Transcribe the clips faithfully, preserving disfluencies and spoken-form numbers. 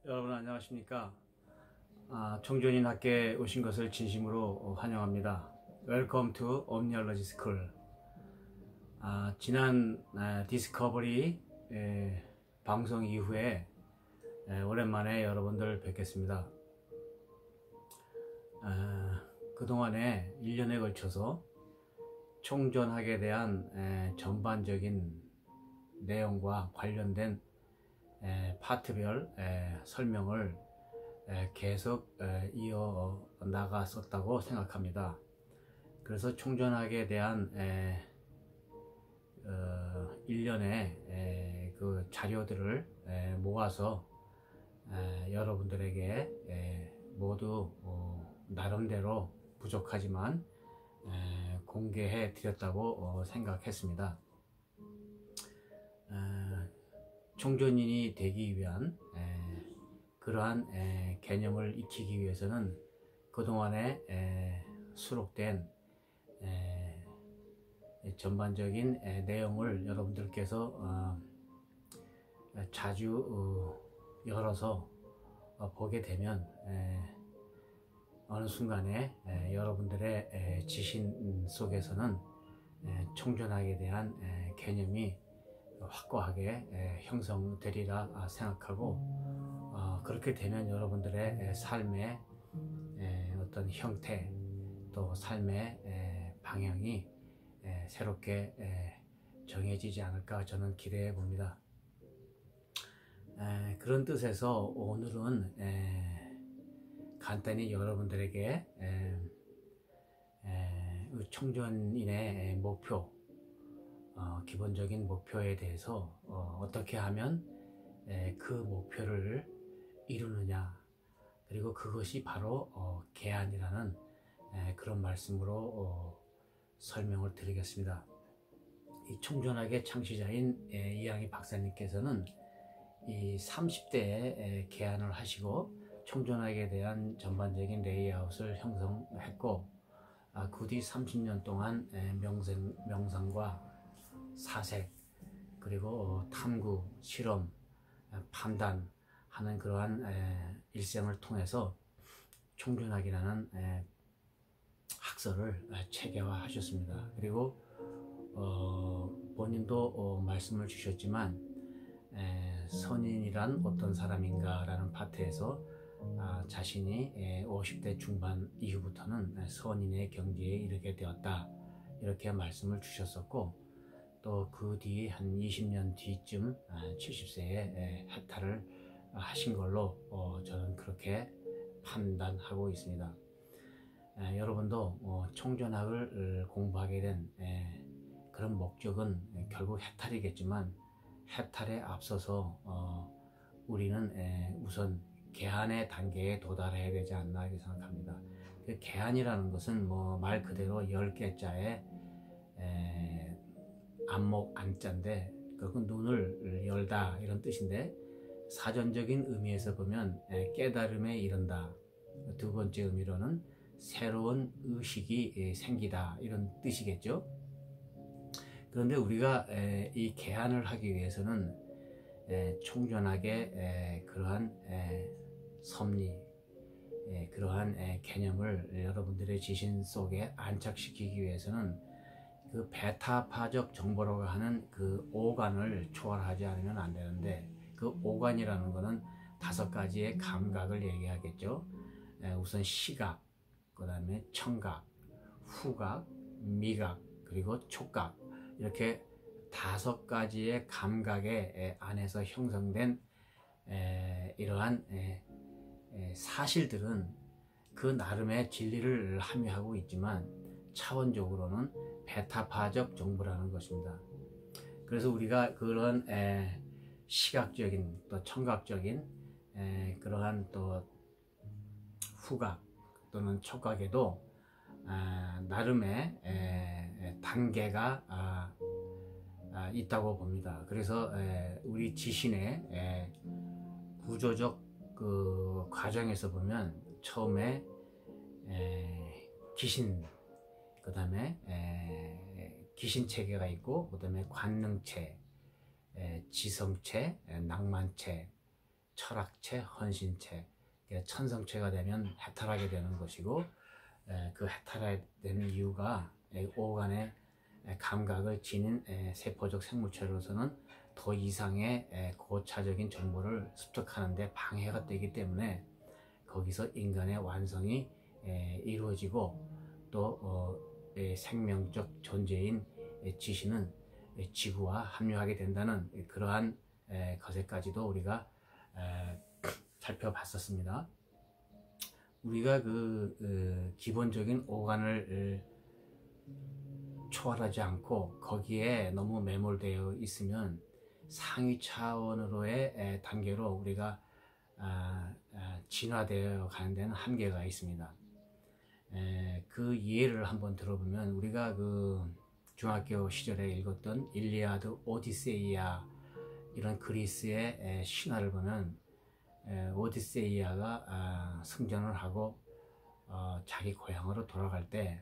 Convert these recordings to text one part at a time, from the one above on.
여러분 안녕하십니까? 아, 청존인 학교에 오신 것을 진심으로 환영합니다. Welcome to Omniology School. 아, 지난 아, 디스커버리 에, 방송 이후에 에, 오랜만에 여러분들 뵙겠습니다. 아, 그동안에 일 년에 걸쳐서 총존학에 대한 에, 전반적인 내용과 관련된 에, 파트별 에, 설명을 에, 계속 에, 이어 나갔었다고 생각합니다. 그래서 총존학에 대한 에, 어, 일련의 에, 그 자료들을 에, 모아서 에, 여러분들에게 에, 모두 어, 나름대로 부족하지만 에, 공개해 드렸다고 어, 생각했습니다. 에, 총존인이 되기 위한 에, 그러한 에, 개념을 익히기 위해서는 그동안에 에, 수록된 에, 전반적인 에, 내용을 여러분들께서 어, 자주 어, 열어서 어, 보게 되면 에, 어느 순간에 에, 여러분들의 에, 지신 속에서는 에, 총존학에 대한 에, 개념이 확고하게 에, 형성되리라 생각하고, 어, 그렇게 되면 여러분들의 에, 삶의 에, 어떤 형태 또 삶의 에, 방향이 에, 새롭게 에, 정해지지 않을까 저는 기대해 봅니다. 에, 그런 뜻에서 오늘은 에, 간단히 여러분들에게 에, 에, 총존인의 목표, 어, 기본적인 목표에 대해서 어, 떻게 하면 에, 그 목표를 이루느냐, 그리고 그것이 바로 어, 계안이라는 에, 그런 말씀으로 어, 설명을 드리겠습니다. 이 총존학의 창시자인 에, 이항희 박사님께서는 이 삼십 대에 계안을 하시고 총존학에 대한 전반적인 레이아웃을 형성했고, 아, 그 뒤 삼십 년 동안 에, 명상, 명상과 사색, 그리고 탐구, 실험, 판단하는 그러한 에, 일생을 통해서 총존학이라는 에, 학설을 체계화하셨습니다. 그리고 어, 본인도 어, 말씀을 주셨지만 에, 선인이란 어떤 사람인가 라는 파트에서 아, 자신이 에, 오십 대 중반 이후부터는 선인의 경지에 이르게 되었다, 이렇게 말씀을 주셨었고, 또 그 뒤에 한 이십 년 뒤쯤 칠십 세에 해탈을 하신 걸로 어, 저는 그렇게 판단하고 있습니다. 에, 여러분도 어, 총존학을 공부하게 된 에, 그런 목적은 결국 해탈이겠지만, 해탈에 앞서서 어, 우리는 에, 우선 계안의 단계에 도달해야 되지 않나 이렇게 생각합니다. 그 계안이라는 것은 뭐 말 그대로 열 개자의 에, 안목 안자인데, 그건 눈을 열다 이런 뜻인데, 사전적인 의미에서 보면 에, 깨달음에 이른다, 두 번째 의미로는 새로운 의식이 생기다 이런 뜻이겠죠. 그런데 우리가 에, 이 계안을 하기 위해서는 에, 총존학의 에, 그러한 에, 섭리, 에, 그러한 에, 개념을 여러분들의 지신 속에 안착시키기 위해서는 그 베타파적 정보라고 하는 그 오간을 초월하지 않으면 안 되는데, 그 오간이라는 것은 다섯 가지의 감각을 얘기하겠죠. 에, 우선 시각, 그 다음에 청각, 후각, 미각, 그리고 촉각, 이렇게 다섯 가지의 감각의 안에서 형성된 에, 이러한 에, 에, 사실들은 그 나름의 진리를 함유하고 있지만 차원적으로는 베타파적 정보라는 것입니다. 그래서 우리가 그런 에, 시각적인 또 청각적인 에, 그러한 또 후각 또는 촉각에도 아, 나름의 에, 단계가 아, 아, 있다고 봅니다. 그래서 에, 우리 지신의 에, 구조적 그 과정에서 보면 처음에 에, 기신, 그 다음에 기신 체계가 있고, 그 다음에 관능체, 에, 지성체, 에, 낭만체, 철학체, 헌신체, 천성체가 되면 해탈하게 되는 것이고, 그 해탈하게 되는 이유가 오간의 감각을 지닌 세포적 생물체로서는 더 이상의 고차적인 정보를 습득하는 데 방해가 되기 때문에 거기서 인간의 완성이 이루어지고, 또 생명적 존재인 지신은 지구와 합류하게 된다는 그러한 것에까지도 우리가 살펴봤었습니다. 우리가 그, 그 기본적인 오간을 초월하지 않고 거기에 너무 매몰되어 있으면 상위 차원으로의 단계로 우리가 아, 아, 진화되어 가는 데는 한계가 있습니다. 에, 그 예를 한번 들어보면, 우리가 그 중학교 시절에 읽었던 일리아드, 오디세이아 이런 그리스의 에, 신화를 보면 에, 오디세이아가 아, 승전을 하고 어, 자기 고향으로 돌아갈 때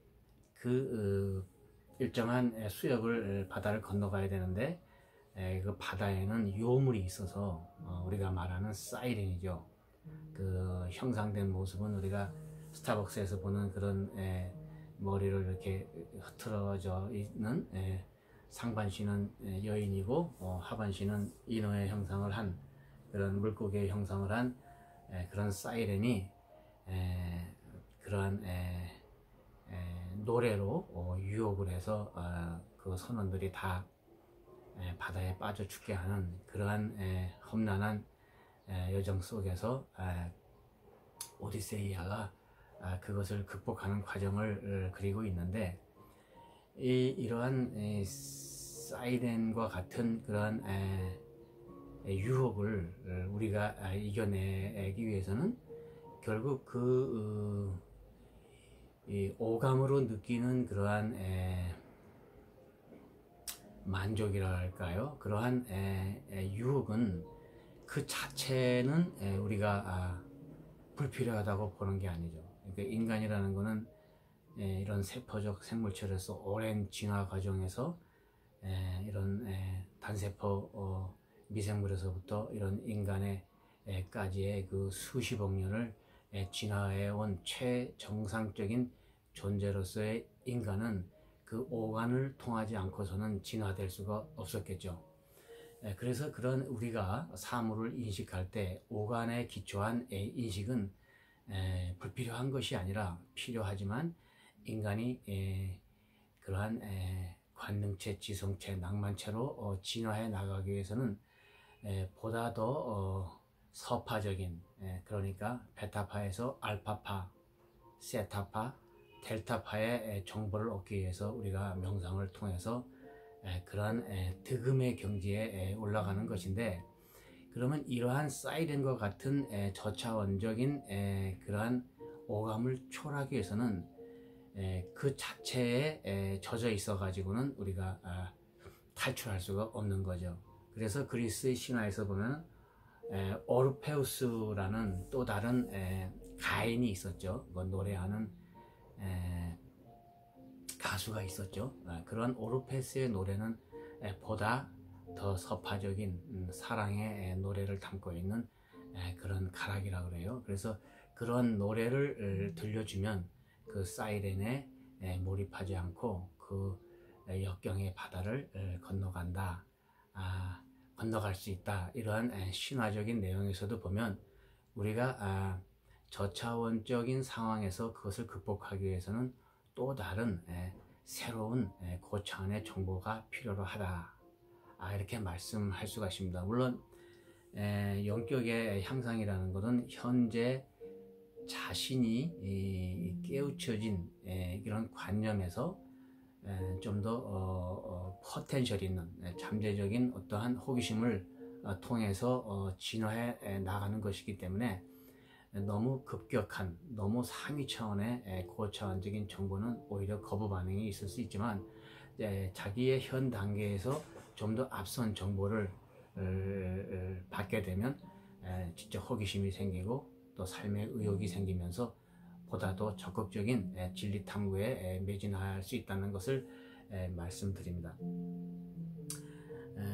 그 어, 일정한 수역을 바다를 건너가야 되는데 에, 그 바다에는 요물이 있어서 어, 우리가 말하는 사이렌이죠. 그 형상된 모습은 우리가 스타벅스에서 보는 그런 에, 머리를 이렇게 흐트러져 있는 에, 상반신은 에, 여인이고 어, 하반신은 인어의 형상을 한 그런 물고기의 형상을 한 에, 그런 사이렌이 에, 그러한 에, 에, 노래로 어, 유혹을 해서 어, 그 선원들이 다 에, 바다에 빠져 죽게 하는 그러한 에, 험난한 에, 여정 속에서 에, 오디세이아가 아, 그것을 극복하는 과정을 그리고 있는데, 이, 이러한 에, 사이렌과 같은 그러한 에, 에, 유혹을 우리가 아, 이겨내기 위해서는 결국 그 어, 이 오감으로 느끼는 그러한 에, 만족이라 할까요? 그러한 에, 에, 유혹은 그 자체는 에, 우리가 아, 불필요하다고 보는 게 아니죠. 그러니까 인간이라는 것은 에, 이런 세포적 생물체로서 오랜 진화 과정에서 에, 이런 에, 단세포 어, 미생물에서부터 이런 인간의 에, 까지의 그 수십억 년을 에, 진화해온 최정상적인 존재로서의 인간은 그 오간을 통하지 않고서는 진화될 수가 없었겠죠. 그래서 그런 우리가 사물을 인식할 때 오간에 기초한 인식은 불필요한 것이 아니라 필요하지만, 인간이 그러한 관능체, 지성체, 낭만체로 진화해 나가기 위해서는 보다 더 서파적인, 그러니까 베타파에서 알파파, 세타파, 델타파의 정보를 얻기 위해서 우리가 명상을 통해서 그러한 득음의 경지에 올라가는 것인데, 그러면 이러한 사이렌과 같은 저차원적인 그러한 오감을 초월하기 위해서는 그 자체에 젖어 있어 가지고는 우리가 탈출할 수가 없는 거죠. 그래서 그리스의 신화에서 보면 오르페우스라는 또 다른 가인이 있었죠. 노래하는 가수가 있었죠. 그런 오르페스의 노래는 보다 더 서파적인 사랑의 노래를 담고 있는 그런 가락이라고 그래요. 그래서 그런 노래를 들려주면 그 사이렌에 몰입하지 않고 그 역경의 바다를 건너간다, 아, 건너갈 수 있다. 이러한 신화적인 내용에서도 보면 우리가 아, 저차원적인 상황에서 그것을 극복하기 위해서는 또 다른 에, 새로운 에, 고차원의 정보가 필요로 하다, 아, 이렇게 말씀할 수가 있습니다. 물론 에, 영격의 향상이라는 것은 현재 자신이 깨우쳐진 에, 이런 관념에서 좀 더 어, 어, 포텐셜 있는 에, 잠재적인 어떠한 호기심을 어, 통해서 어, 진화해 나가는 것이기 때문에 너무 급격한, 너무 상위 차원의 고차원적인 정보는 오히려 거부 반응이 있을 수 있지만, 자기의 현 단계에서 좀 더 앞선 정보를 받게 되면 진짜 호기심이 생기고 또 삶의 의욕이 생기면서 보다 더 적극적인 진리 탐구에 매진할 수 있다는 것을 말씀드립니다.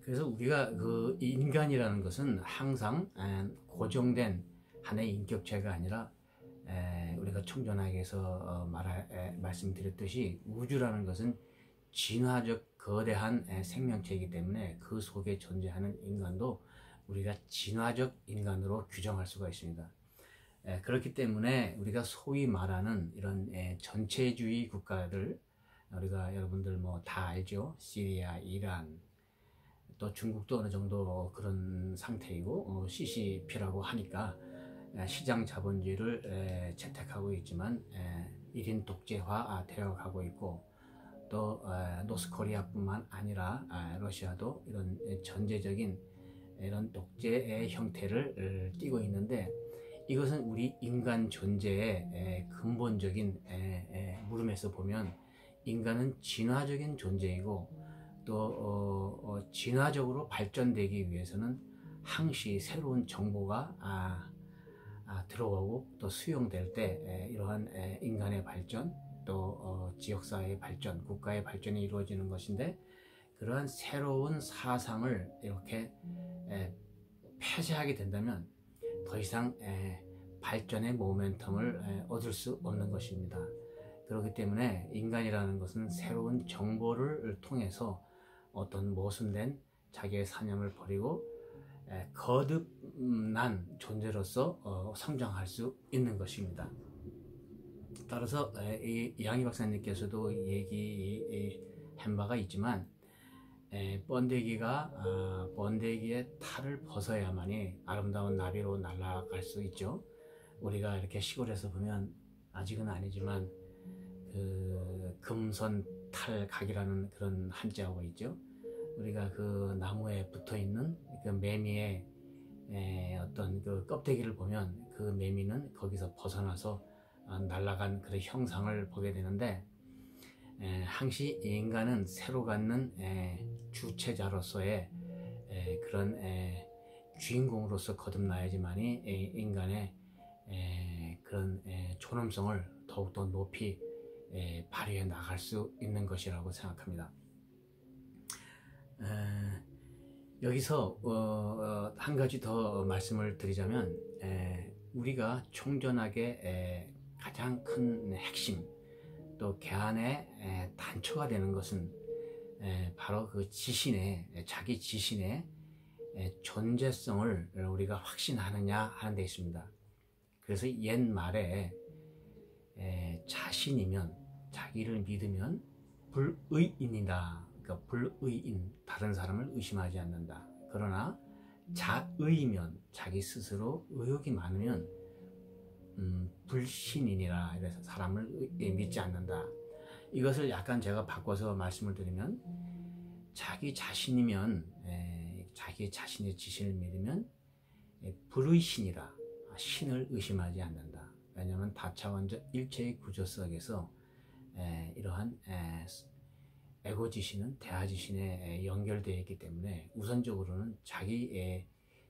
그래서 우리가 그 인간이라는 것은 항상 고정된 하나의 인격체가 아니라 우리가 총전학에서 말하, 말씀드렸듯이 우주라는 것은 진화적 거대한 생명체이기 때문에 그 속에 존재하는 인간도 우리가 진화적 인간으로 규정할 수가 있습니다. 그렇기 때문에 우리가 소위 말하는 이런 전체주의 국가들, 우리가 여러분들 뭐 다 알죠. 시리아, 이란, 또 중국도 어느 정도 그런 상태이고 씨씨피라고 하니까 시장 자본주의를 채택하고 있지만 일 인 독재화 되어 가고 있고, 또 노스코리아뿐만 아니라 러시아도 이런 전제적인 이런 독재의 형태를 띠고 있는데, 이것은 우리 인간 존재의 근본적인 물음에서 보면 인간은 진화적인 존재이고, 또 어, 어, 진화적으로 발전되기 위해서는 항시 새로운 정보가 아, 아, 들어오고 또 수용될 때 에, 이러한 에, 인간의 발전, 또 어, 지역사회의 발전, 국가의 발전이 이루어지는 것인데, 그러한 새로운 사상을 이렇게 에, 폐쇄하게 된다면 더 이상 에, 발전의 모멘텀을 에, 얻을 수 없는 것입니다. 그렇기 때문에 인간이라는 것은 새로운 정보를 통해서 어떤 모순된 자기의 사념을 버리고 에, 거듭난 존재로서 어, 성장할 수 있는 것입니다. 따라서 에, 이 이양희 박사님께서도 얘기한 바가 있지만, 에, 번데기가 아, 번데기의 탈을 벗어야만이 아름다운 나비로 날아갈 수 있죠. 우리가 이렇게 시골에서 보면, 아직은 아니지만 그 금선 탈각이라는 그런 한자어가 있죠. 우리가 그 나무에 붙어 있는 그 매미의 에, 어떤 그 껍데기를 보면 그 매미는 거기서 벗어나서 날아간 그런 형상을 보게 되는데, 에, 항시 인간은 새로 갖는 에, 주체자로서의 에, 그런 에, 주인공으로서 거듭나야지만이 에, 인간의 에, 그런 에, 존엄성을 더욱더 높이 에, 발휘해 나갈 수 있는 것이라고 생각합니다. 에, 여기서 어, 어, 한 가지 더 말씀을 드리자면, 에, 우리가 총전학의 에, 가장 큰 핵심, 또 개안의 에, 단초가 되는 것은 에, 바로 그 지신의, 자기 지신의 에, 존재성을 우리가 확신하느냐 하는 데 있습니다. 그래서 옛말에 에, 자신이면, 자기를 믿으면 불의인이다. 그러니까 불의인, 다른 사람을 의심하지 않는다. 그러나 자의면, 자기 스스로 의욕이 많으면 음, 불신인이라, 이래서 사람을 의, 믿지 않는다. 이것을 약간 제가 바꿔서 말씀을 드리면, 자기 자신이면, 에, 자기 자신의 지신을 믿으면 에, 불의신이라, 신을 의심하지 않는다. 왜냐하면 다차원적 일체의 구조 속에서 에, 이러한 에, 에고 지신은 대하 지신에 연결되어 있기 때문에 우선적으로는 자기의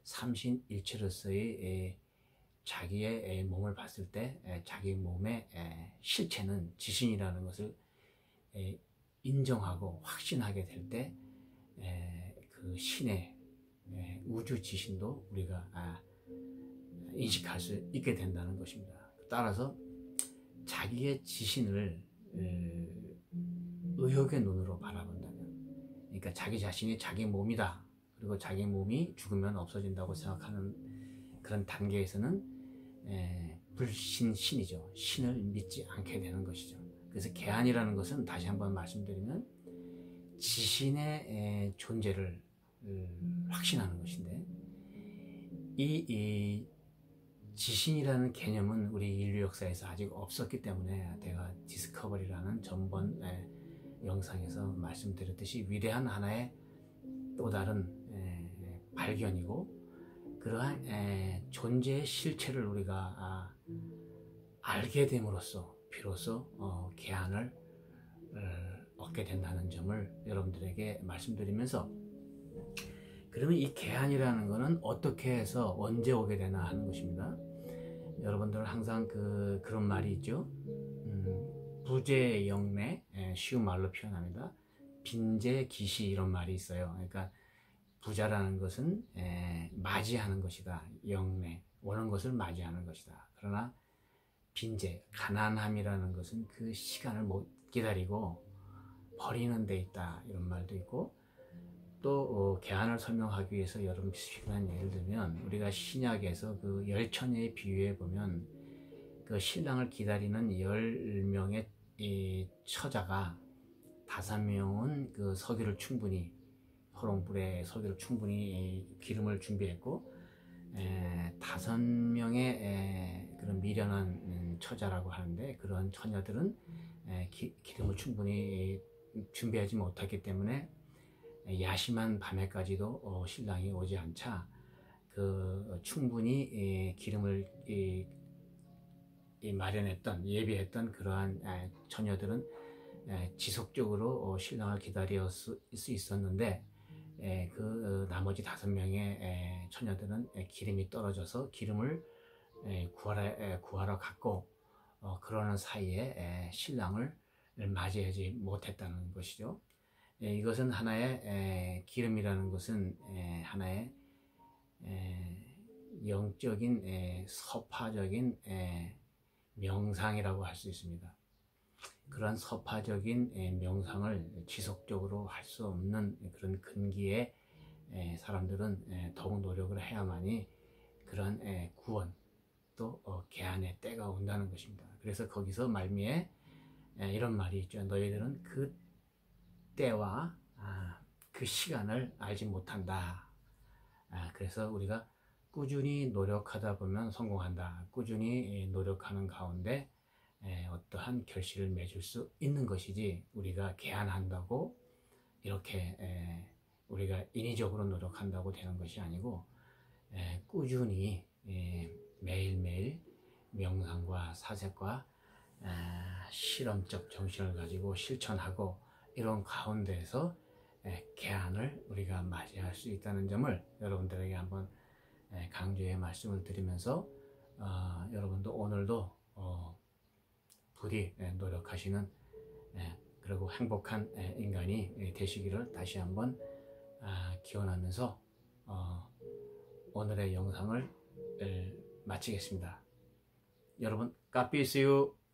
삼신일체로서의 자기의 몸을 봤을 때 자기 몸의 실체는 지신이라는 것을 인정하고 확신하게 될 때 그 신의 우주 지신도 우리가 인식할 수 있게 된다는 것입니다. 따라서 자기의 지신을 의욕의 눈으로 바라본다면, 그러니까 자기 자신이 자기 몸이다, 그리고 자기 몸이 죽으면 없어진다고 생각하는 그런 단계에서는 에, 불신신이죠. 신을 믿지 않게 되는 것이죠. 그래서 개안이라는 것은 다시 한번 말씀드리면 지신의 에, 존재를 음, 확신하는 것인데, 이, 이 지신이라는 개념은 우리 인류 역사에서 아직 없었기 때문에 제가 디스커버리라는 전번 에, 영상에서 말씀드렸듯이 위대한 하나의 또 다른 에, 발견이고, 그러한 에, 존재의 실체를 우리가 아, 알게 됨으로써 비로소 어, 개안을 어, 얻게 된다는 점을 여러분들에게 말씀드리면서, 그러면 이 개안이라는 것은 어떻게 해서 언제 오게 되나 하는 것입니다. 여러분들 항상 그, 그런 말이 있죠. 음, 부재영내, 쉬운 말로 표현합니다. 빈재기시, 이런 말이 있어요. 그러니까 부자라는 것은 에, 맞이하는 것이다. 영내 오는 것을 맞이하는 것이다. 그러나 빈재, 가난함이라는 것은 그 시간을 못 기다리고 버리는 데 있다. 이런 말도 있고, 또 어, 개안을 설명하기 위해서 여러분 비슷한 예를 들면, 우리가 신약에서 그 열처녀의 비유에 보면 그 신랑을 기다리는 열 명의 이 처자가 다섯 명은 그 석유를 충분히, 호롱불에 석유를 충분히 기름을 준비했고, 에, 다섯 명의 에, 그런 미련한 처자라고 하는데, 그런 처녀들은 에, 기, 기름을 충분히 준비하지 못했기 때문에 야심한 밤에까지도 어, 신랑이 오지 않자 그 충분히 에, 기름을 이, 이 마련했던, 예비했던 그러한 에, 처녀들은 에, 지속적으로 어, 신랑을 기다릴 수, 수 있었는데, 에, 그 어, 나머지 다섯 명의 에, 처녀들은 에, 기름이 떨어져서 기름을 에, 구하러, 에, 구하러 갔고, 어, 그러는 사이에 에, 신랑을 맞이하지 못했다는 것이죠. 에, 이것은 하나의 에, 기름이라는 것은 에, 하나의 에, 영적인 에, 서파적인 에, 명상이라고 할 수 있습니다. 그런 서파적인 에, 명상을 지속적으로 할 수 없는 그런 근기에 에, 사람들은 에, 더욱 노력을 해야만이 그런 에, 구원 또 어, 개안의 때가 온다는 것입니다. 그래서 거기서 말미에 에, 이런 말이 있죠. 너희들은 그 때와 아, 그 시간을 알지 못한다. 아, 그래서 우리가 꾸준히 노력하다 보면 성공한다. 꾸준히 노력하는 가운데 에, 어떠한 결실을 맺을 수 있는 것이지, 우리가 개안한다고 이렇게 에, 우리가 인위적으로 노력한다고 되는 것이 아니고, 에, 꾸준히 에, 매일매일 명상과 사색과 에, 실험적 정신을 가지고 실천하고, 이런 가운데에서 에, 개안을 우리가 맞이할 수 있다는 점을 여러분들에게 한번 에, 강조의 말씀을 드리면서, 어, 여러분도 오늘도 어, 부디 노력하시는, 그리고 행복한 인간이 되시기를 다시 한번 기원하면서 오늘의 영상을 마치겠습니다. 여러분, God bless you.